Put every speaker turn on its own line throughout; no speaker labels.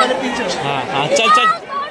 हाँ हाँ चल चल।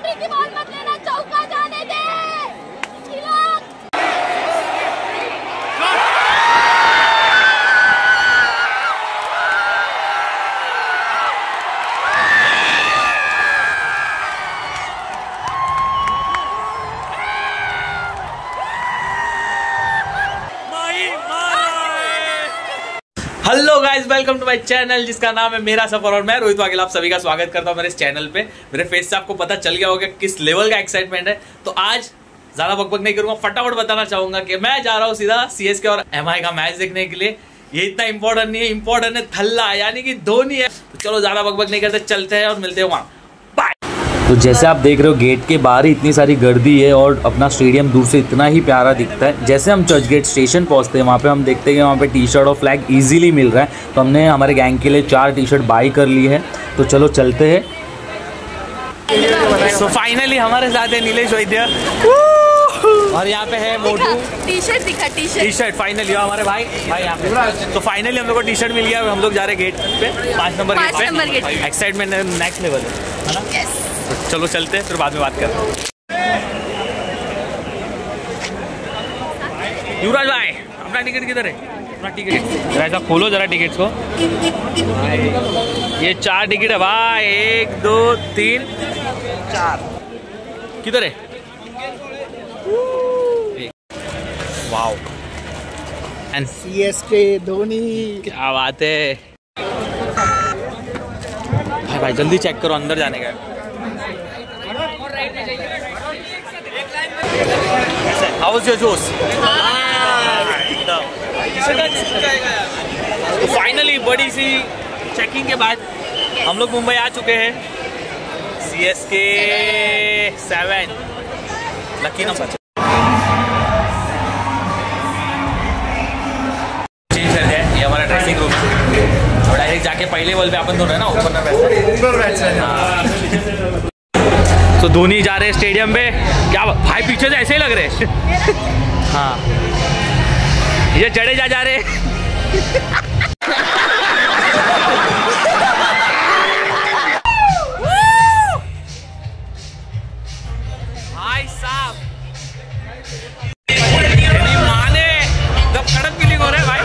Hello guys, welcome to my channel जिसका नाम है मेरा सफर और मैं रोहित वाघेला आप सभी का स्वागत करता हूं मेरे इस चैनल पे। मेरे फेस से आपको पता चल गया होगा किस लेवल का एक्साइटमेंट है। तो आज ज्यादा बकबक नहीं करूंगा, फटाफट बताना चाहूंगा कि मैं जा रहा हूं सीधा सीएसके और एमआई का मैच देखने के लिए। ये इतना इंपॉर्टेंट नहीं है, इंपॉर्टेंट है थल्ला यानी कि धोनी है। तो चलो ज्यादा बकबक नहीं करते, चलते हैं और मिलते हैं वहां।
तो जैसे आप देख रहे हो गेट के बाहर ही इतनी सारी गर्दी है और अपना स्टेडियम दूर से इतना ही प्यारा दिखता है। जैसे हम चर्चगेट स्टेशन पहुंचते हैं वहाँ पे हम देखते हैं कि वहाँ पे टी शर्ट और फ्लैग इजीली मिल रहा है। तो हमने हमारे गैंग के लिए 4 टी शर्ट बाई कर ली है। तो चलो चलते हैं।
तो फाइनली हमारे साथ है नीलेश वैद्य और यहाँ पे है मोटू।
टी शर्ट
फाइनली हमारे भाई यहाँ पे। तो फाइनली हम लोग को टी शर्ट मिल गया। हम लोग जा रहे गेट पे 5 नंबर गेट पे। एक्साइटमेंट नेक्स्ट लेवल है ना। तो चलो चलते हैं, फिर बाद में बात करते हैं। युवराज भाई अपना टिकट किधर है? अपना टिकट जरा ऐसा खोलो जरा टिकट्स को। ये 4 टिकट है भाई, 1 2 3 4। किधर है? वाओ एंड
सीएसके धोनी,
क्या बात है भाई। भाई जल्दी चेक करो, अंदर जाने का। How was your juice? तो फाइनली बड़ी सी चेकिंग के बाद हम लोग मुंबई आ चुके हैं। CSK 7 lucky number. चेंज कर दिया, ये हमारा ड्रेसिंग रूम है। और डायरेक्ट जाके पहले बॉल पे अपन दोनों है ना ऊपर बैठ रहे हैं। तो धोनी जा रहे हैं स्टेडियम पे। क्या भाई पीछे से ऐसे ही लग रहे हैं। हाँ ये जडेजा जा रहे हैं। भाई साहब माने जब कड़क फीलिंग हो रहा है भाई।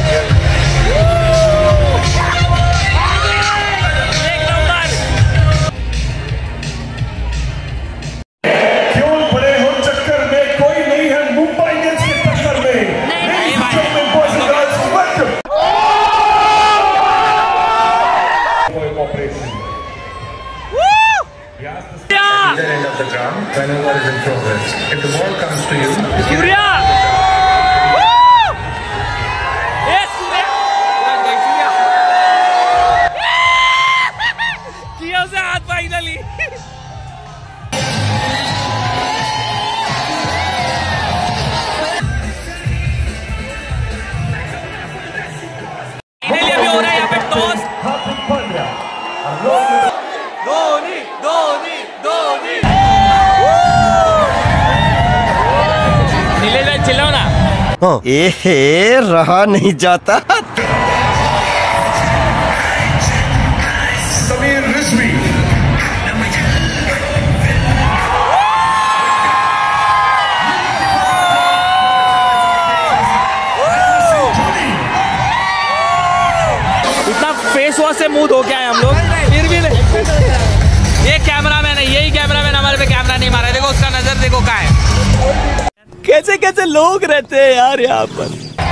Whenever is in progress. If the ball comes to you,
Surya! Yes, Surya! किया उसे हाथ फाइनली। फाइनली अभी हो रहा है यहाँ पे टॉस। धोनी धोनी धोनी चिल्लाओ ना।
रहा नहीं जाता।
Samir Rizvi.
इतना फेस वॉश से मुंह धो के आए हम लोग, फिर भी नहीं। ये कैमरामैन है, यही कैमरामैन हमारे पे कैमरा नहीं मारा। देखो उसका नजर देखो कहाँ है। कैसे कैसे लोग रहते हैं यार यहाँ पर।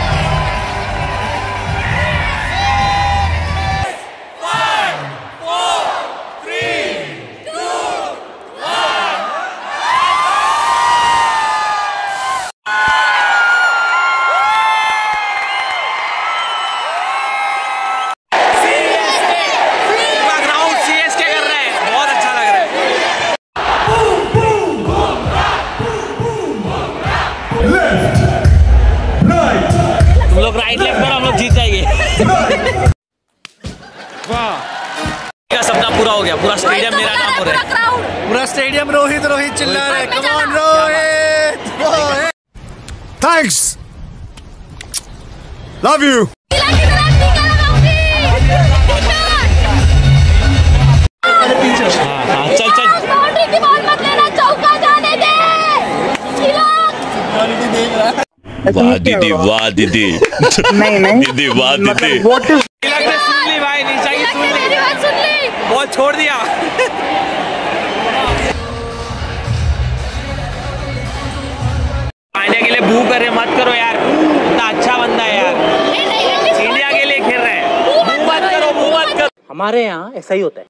राइट लेफ्ट पर हम लोग जीत जाएंगे। वाह क्या सपना पूरा हो गया। पूरा स्टेडियम मेरा नाम हो रहा है।
पूरा स्टेडियम रोहित रोहित चिल्ला रहा है। Come on Rohit,
thanks, love you.
पीछे
हाँ चल चल।
बाउंड्री की बॉल मत लेना, चौका जाने दे।
वाह दीदी, वाह दीदी।
नहीं
दीदी वाह दीदी।
सुन ली भाई, निशा की सुन ली, बॉल छोड़ दिया। इंडिया के लिए बू करे मत करो यार, इतना अच्छा बंदा है यार, इंडिया के लिए खेल रहा है। बू मत करो, बू मत करो।
हमारे यहाँ ऐसा ही होता है।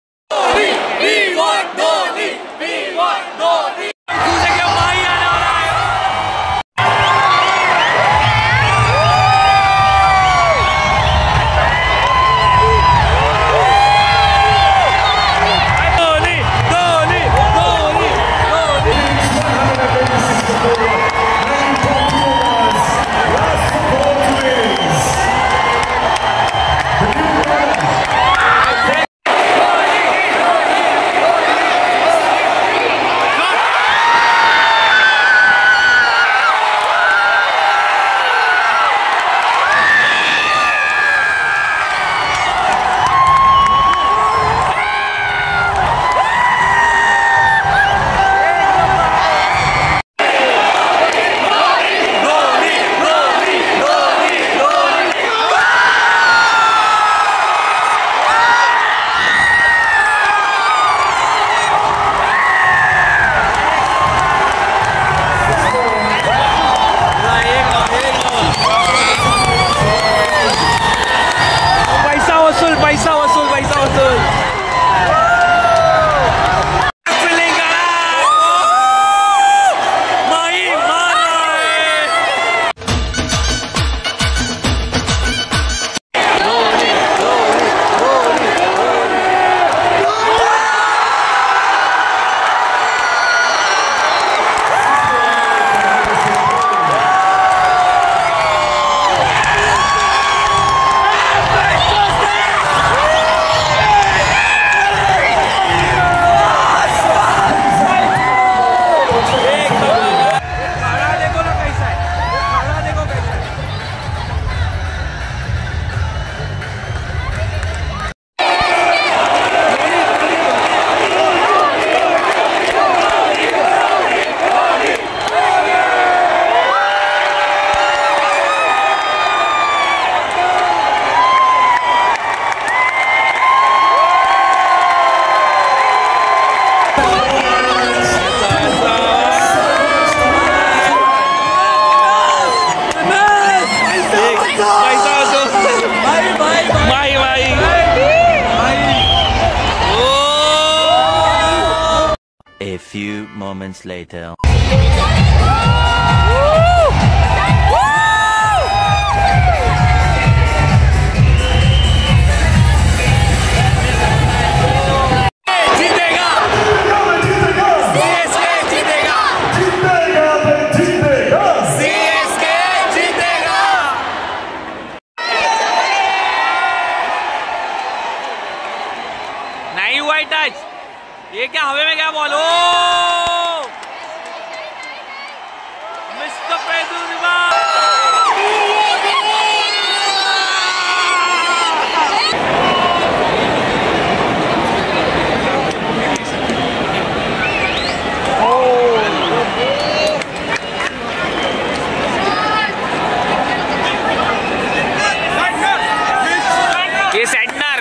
A few moments later.
नहीं हुआ टच, ये क्या हवे में क्या बॉल, मिस्टर ये सेंटर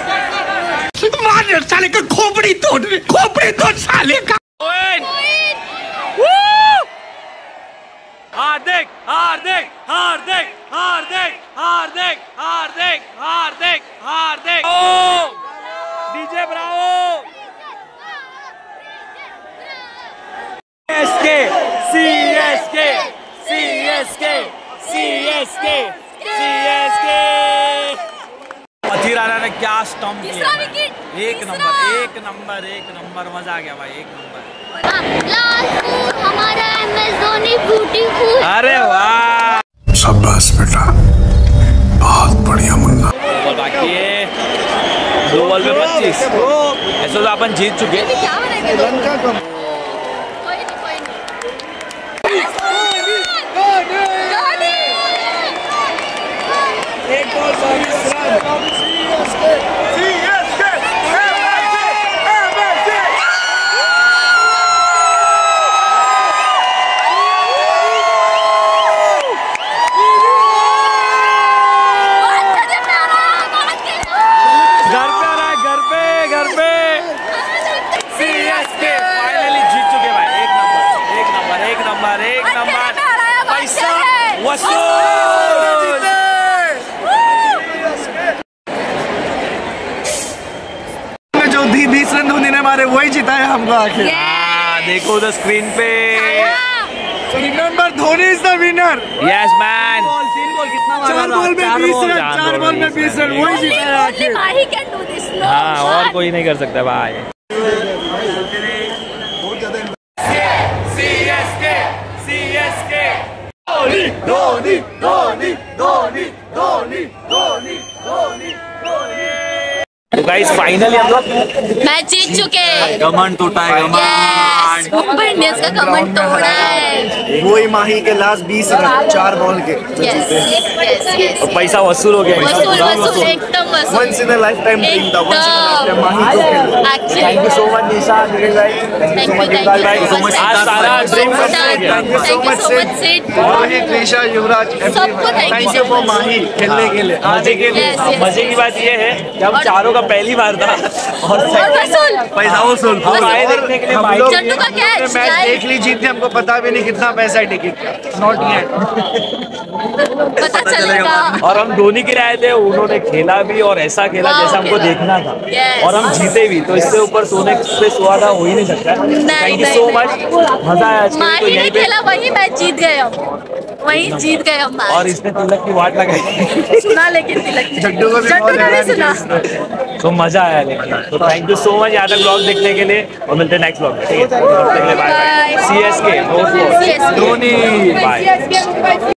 मार साले का खोपड़ी तोड़ साले का।
Hardik Hardik Hardik Hardik Hardik Hardik Hardik Hardik DJ Bravo. CSK CSK CSK CSK CSK. Rana ने क्या स्टंप किया, एक नंबर मजा आ गया भाई, एक नंबर।
हमारा MS धोनी ब्यूटीफुल।
अरे वाह,
शाबाश बेटा, बहुत बढ़िया मुन्ना।
बाकी है 2 बॉल पे 25, ऐसे तो अपन जीत चुके। एक बॉल 22 रन।
जो 20 रन धोनी ने मारे वही जिताया हमको आखिर।
देखो उधर स्क्रीन पे।
Remember Dhoni is the winner.
Yes man.
4 ball में 20 रन, 4 बॉल में 20 रन, वही जिताया आखिर।
हाँ, और कोई नहीं कर सकता भाई।
धोनी धोनी धोनी धोनी धोनी धोनी धोनी धोनी।
तो गाइस फाइनली हम लोग
मैच जीत चुके हैं।
कमंड टूटा है, कमंड।
मुंबई इंडियंस का कमंड तोड़ा है।
वही माही के लास्ट 20 रन 4 बॉल के
यस
पैसा वसूल हो गया।
वसूल एकदम वसूल।
Once in a lifetime team था, once in a lifetime Mahi को खेला।
Thank
you so much Nisha, मेरे भाई।
थैंक यू
आज सारा dream
thank you so much Sid.
Rohit, Nisha, Yuvraj,
सबको
थैंक यू फॉर माही खेलने के लिए, आने के लिए।
मजे की बात ये है कि हम चारों का पहली बार था और
वसूल
पैसा वसूल।
हम आए देखने के लिए
हम
भाई।
लोग
जट्टू का कैच
मैच देख ली, जीत के हमको पता भी नहीं कितना पैसा है टिकट का। नॉट येट,
पता चलेगा।
और हम धोनी के लिए आए थे, उन्होंने खेला भी और ऐसा खेला जैसा हमको देखना था।
Yes.
और हम जीते भी, तो इससे ऊपर सोने पे सुहागा हो ही नहीं सकता। थैंक यू सो मच, मजा आया आज। तो
माही ने
यहीं पे
खेला, वही मैच जीत गए हम, वही जीत गए हम
और
मैच।
इसने तिलक की वाट लगाई।
सुना लेकिन तिलक ने।
जट्टू को भी
जट्टू
बहुत
ने भी
हैरान
सुना।
तो मजा आया लेकिन। तो थैंक यू सो मच यहाँ तक ब्लॉग देखने के लिए, और मिलते हैं नेक्स्ट ब्लॉग में। ठीक है, bye bye. CSK
CSK।
Dhoni bye.